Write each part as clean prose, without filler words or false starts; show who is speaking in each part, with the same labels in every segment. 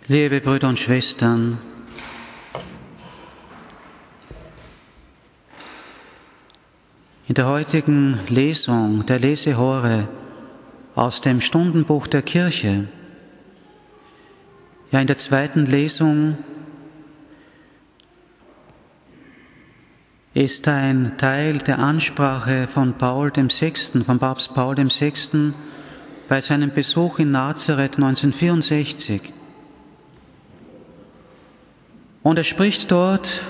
Speaker 1: Liebe Brüder und Schwestern, in der heutigen Lesung der Lesehore aus dem Stundenbuch der Kirche, ja in der zweiten Lesung, ist ein Teil der Ansprache von Papst Paul VI. Bei seinem Besuch in Nazareth 1964. Und er spricht dort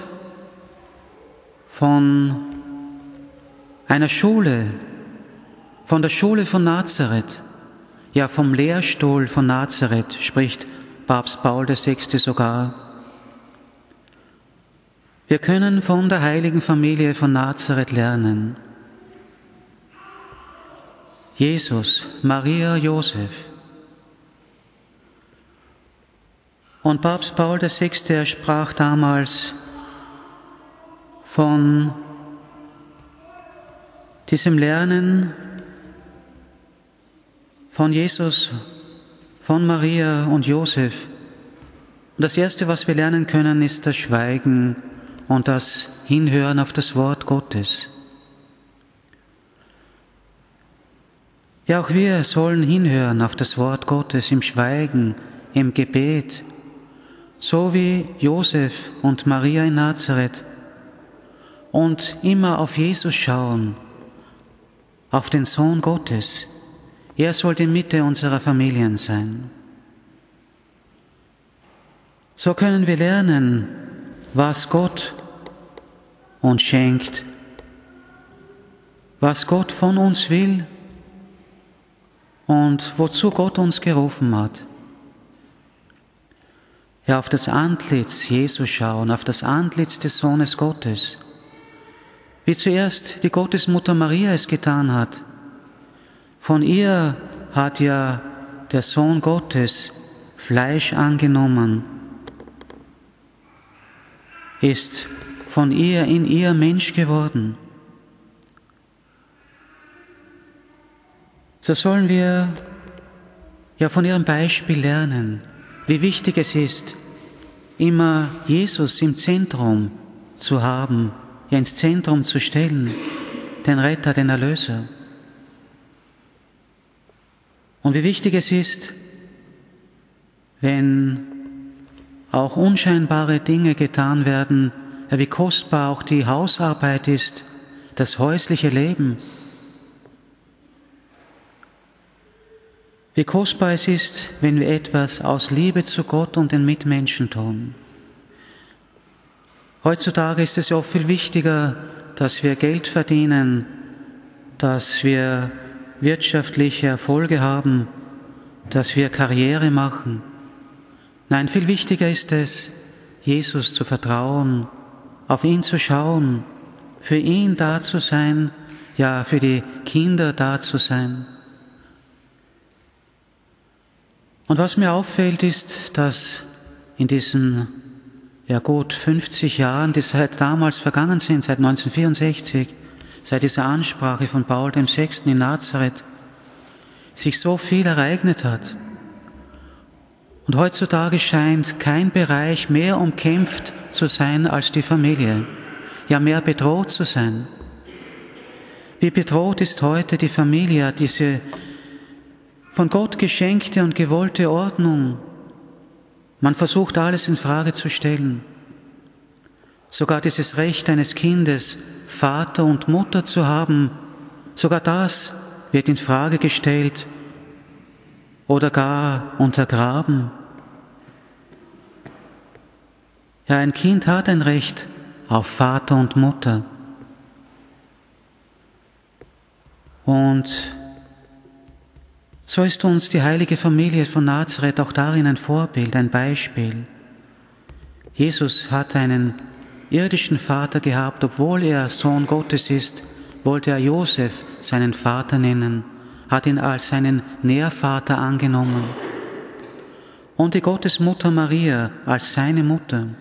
Speaker 1: von einer Schule, von der Schule von Nazareth, ja vom Lehrstuhl von Nazareth spricht Papst Paul VI. Sogar. Wir können von der heiligen Familie von Nazareth lernen. Jesus, Maria, Josef. Und Papst Paul VI. Er sprach damals von diesem Lernen von Jesus, von Maria und Josef. Und das Erste, was wir lernen können, ist das Schweigen und das Hinhören auf das Wort Gottes. Ja, auch wir sollen hinhören auf das Wort Gottes im Schweigen, im Gebet, so wie Josef und Maria in Nazareth, und immer auf Jesus schauen, auf den Sohn Gottes. Er soll die Mitte unserer Familien sein. So können wir lernen, was Gott uns schenkt, was Gott von uns will und wozu Gott uns gerufen hat. Ja, auf das Antlitz Jesu schauen, auf das Antlitz des Sohnes Gottes, wie zuerst die Gottesmutter Maria es getan hat. Von ihr hat ja der Sohn Gottes Fleisch angenommen, ist von ihr in ihr Mensch geworden. So sollen wir ja von ihrem Beispiel lernen, wie wichtig es ist, immer Jesus im Zentrum zu haben, ja ins Zentrum zu stellen, den Retter, den Erlöser. Und wie wichtig es ist, wenn auch unscheinbare Dinge getan werden, ja, wie kostbar auch die Hausarbeit ist, das häusliche Leben. Wie kostbar es ist, wenn wir etwas aus Liebe zu Gott und den Mitmenschen tun. Heutzutage ist es ja oft viel wichtiger, dass wir Geld verdienen, dass wir wirtschaftliche Erfolge haben, dass wir Karriere machen. Nein, viel wichtiger ist es, Jesus zu vertrauen, auf ihn zu schauen, für ihn da zu sein, ja, für die Kinder da zu sein. Und was mir auffällt, ist, dass in diesen gut 50 Jahren, die seit damals vergangen sind, seit 1964, seit dieser Ansprache von Paul VI. In Nazareth, sich so viel ereignet hat. Und heutzutage scheint kein Bereich mehr umkämpft zu sein als die Familie, ja mehr bedroht zu sein. Wie bedroht ist heute die Familie, diese von Gott geschenkte und gewollte Ordnung. Man versucht alles in Frage zu stellen. Sogar dieses Recht eines Kindes, Vater und Mutter zu haben, sogar das wird in Frage gestellt oder gar untergraben. Ja, ein Kind hat ein Recht auf Vater und Mutter. Und so ist uns die heilige Familie von Nazareth auch darin ein Vorbild, ein Beispiel. Jesus hat einen irdischen Vater gehabt, obwohl er Sohn Gottes ist, wollte er Josef seinen Vater nennen, hat ihn als seinen Nährvater angenommen. Und die Gottesmutter Maria als seine Mutter.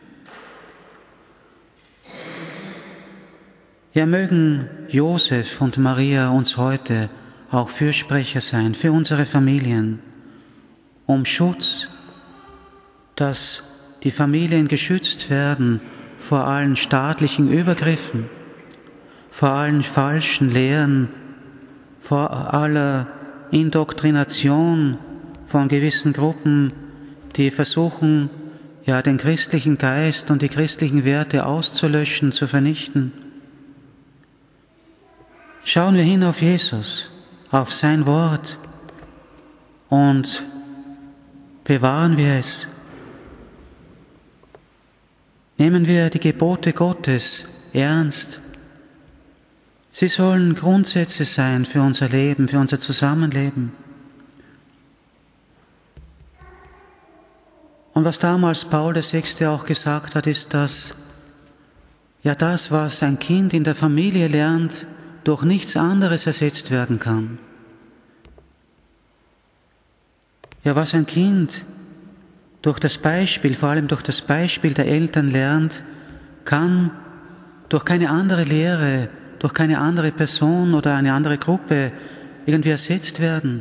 Speaker 1: Ja, mögen Josef und Maria uns heute auch Fürsprecher sein für unsere Familien, um Schutz, dass die Familien geschützt werden vor allen staatlichen Übergriffen, vor allen falschen Lehren, vor aller Indoktrination von gewissen Gruppen, die versuchen, den christlichen Geist und die christlichen Werte auszulöschen, zu vernichten. Schauen wir hin auf Jesus, auf sein Wort und bewahren wir es. Nehmen wir die Gebote Gottes ernst. Sie sollen Grundsätze sein für unser Leben, für unser Zusammenleben. Und was damals Paul VI. Auch gesagt hat, ist, dass das, was ein Kind in der Familie lernt, durch nichts anderes ersetzt werden kann. Was ein Kind durch das Beispiel, vor allem durch das Beispiel der Eltern lernt, kann durch keine andere Lehre, durch keine andere Person oder eine andere Gruppe irgendwie ersetzt werden.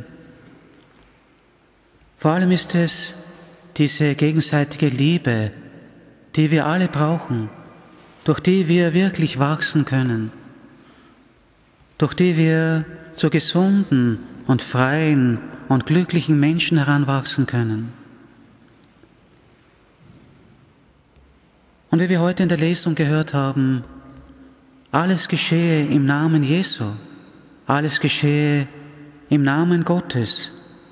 Speaker 1: Vor allem ist es diese gegenseitige Liebe, die wir alle brauchen, durch die wir wirklich wachsen können, durch die wir zu gesunden und freien und glücklichen Menschen heranwachsen können. Und wie wir heute in der Lesung gehört haben, alles geschehe im Namen Jesu, alles geschehe im Namen Gottes.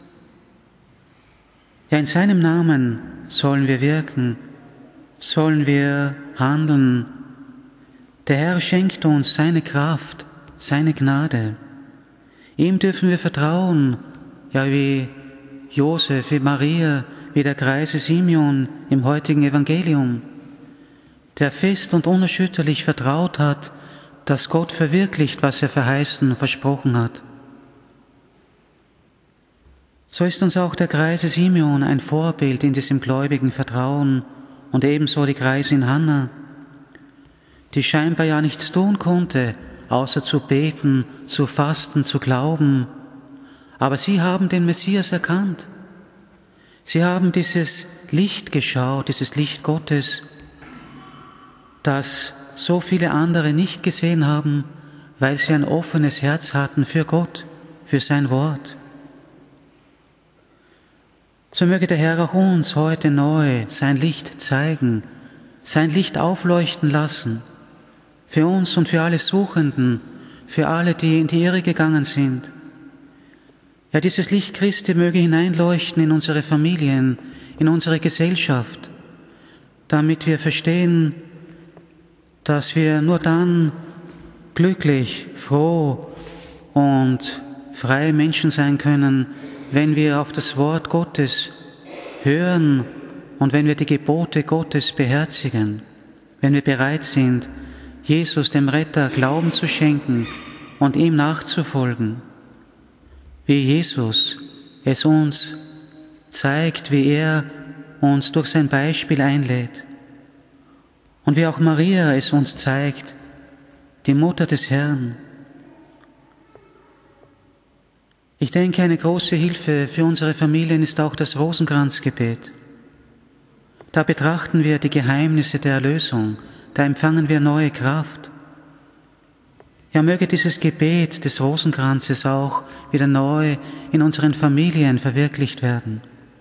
Speaker 1: In seinem Namen sollen wir wirken, sollen wir handeln. Der Herr schenkt uns seine Kraft, seine Gnade. Ihm dürfen wir vertrauen, wie Josef, wie Maria, wie der greise Simeon im heutigen Evangelium, der fest und unerschütterlich vertraut hat, dass Gott verwirklicht, was er verheißen und versprochen hat. So ist uns auch der greise Simeon ein Vorbild in diesem gläubigen Vertrauen und ebenso die Greisin Hannah, die scheinbar nichts tun konnte, außer zu beten, zu fasten, zu glauben. Aber sie haben den Messias erkannt. Sie haben dieses Licht geschaut, dieses Licht Gottes, das so viele andere nicht gesehen haben, weil sie ein offenes Herz hatten für Gott, für sein Wort. So möge der Herr auch uns heute neu sein Licht zeigen, sein Licht aufleuchten lassen, für uns und für alle Suchenden, für alle, die in die Irre gegangen sind. Dieses Licht Christi möge hineinleuchten in unsere Familien, in unsere Gesellschaft, damit wir verstehen, dass wir nur dann glücklich, froh und freie Menschen sein können, wenn wir auf das Wort Gottes hören und wenn wir die Gebote Gottes beherzigen, wenn wir bereit sind, Jesus, dem Retter, Glauben zu schenken und ihm nachzufolgen, wie Jesus es uns zeigt, wie er uns durch sein Beispiel einlädt und wie auch Maria es uns zeigt, die Mutter des Herrn. Ich denke, eine große Hilfe für unsere Familien ist auch das Rosenkranzgebet. Da betrachten wir die Geheimnisse der Erlösung, da empfangen wir neue Kraft. Möge dieses Gebet des Rosenkranzes auch wieder neu in unseren Familien verwirklicht werden.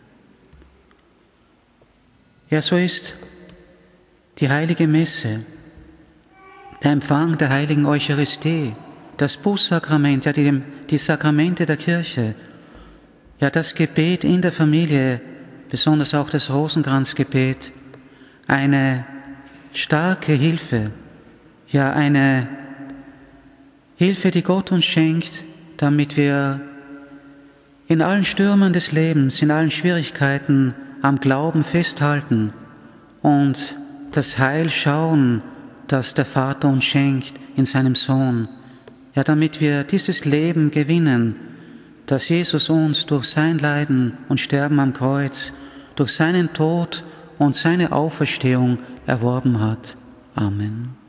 Speaker 1: So ist die heilige Messe, der Empfang der heiligen Eucharistie, das Bußsakrament, die Sakramente der Kirche, das Gebet in der Familie, besonders auch das Rosenkranzgebet, eine starke Hilfe, eine Hilfe, die Gott uns schenkt, damit wir in allen Stürmen des Lebens, in allen Schwierigkeiten am Glauben festhalten und das Heil schauen, das der Vater uns schenkt in seinem Sohn. Damit wir dieses Leben gewinnen, das Jesus uns durch sein Leiden und Sterben am Kreuz, durch seinen Tod und seine Auferstehung erworben hat. Amen.